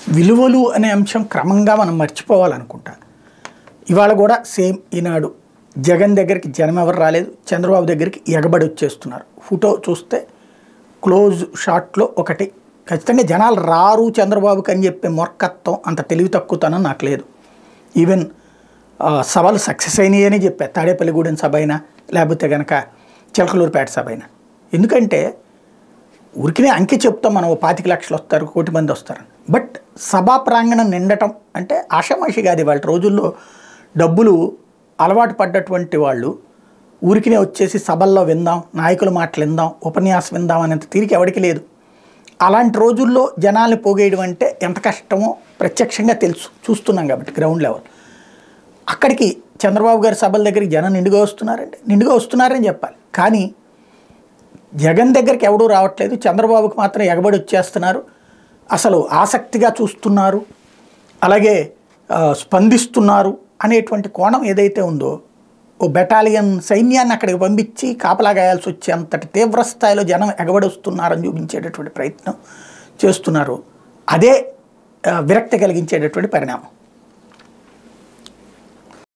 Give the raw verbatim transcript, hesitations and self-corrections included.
విలువలు అనే అంశం క్రమంగా మనం మర్చిపోవాలనుకుంటా. ఇవాళ కూడా సేమ్ ఈనాడు జగన్ దగ్గరికి జనం ఎవరు రాలేదు, చంద్రబాబు దగ్గరికి ఎగబడి వచ్చేస్తున్నారు. ఫోటో చూస్తే క్లోజ్ షాట్లో ఒకటి ఖచ్చితంగా జనాలు రారు చంద్రబాబుకి అని చెప్పే మొర్కత్వం, అంత తెలివి తక్కువతనం నాకు లేదు. ఈవెన్ సభలు సక్సెస్ అయినాయి అని చెప్పా, తాడేపల్లిగూడెం సభ అయినా లేకపోతే కనుక చిలకలూరుపేట సభ అయినా. ఎందుకంటే ఊరికినే అంకె చెప్తాం మనం, పాతిక లక్షలు వస్తారు, కోటి మంది వస్తారు. బట్ సభా ప్రాంగణం నిండటం అంటే ఆషామాషి కాదు. వాళ్ళ రోజుల్లో డబ్బులు అలవాటు పడ్డటువంటి వాళ్ళు ఊరికినే వచ్చేసి సభల్లో విందాం, నాయకుల మాటలు విందాం, ఉపన్యాసం విందాం అనేంత తీరిక ఎవరికి లేదు. అలాంటి రోజుల్లో జనాల్ని పోగేయడం అంటే ఎంత కష్టమో ప్రత్యక్షంగా తెలుసు, చూస్తున్నాం కాబట్టి గ్రౌండ్ లెవెల్. అక్కడికి చంద్రబాబు గారి సభల దగ్గరికి జనం నిండుగా వస్తున్నారంటే నిండుగా వస్తున్నారని చెప్పాలి. కానీ జగన్ దగ్గరికి ఎవడూ రావట్లేదు, చంద్రబాబుకి మాత్రం ఎగబడి వచ్చేస్తున్నారు. అసలు ఆసక్తిగా చూస్తున్నారు, అలాగే స్పందిస్తున్నారు అనేటువంటి కోణం ఏదైతే ఉందో, ఓ బెటాలియన్ సైన్యాన్ని అక్కడికి పంపించి కాపలా గాయాల్సి వచ్చే అంతటి తీవ్ర స్థాయిలో జనం ఎగబడి వస్తున్నారని చూపించేటటువంటి ప్రయత్నం చేస్తున్నారు. అదే విరక్తి కలిగించేటటువంటి పరిణామం.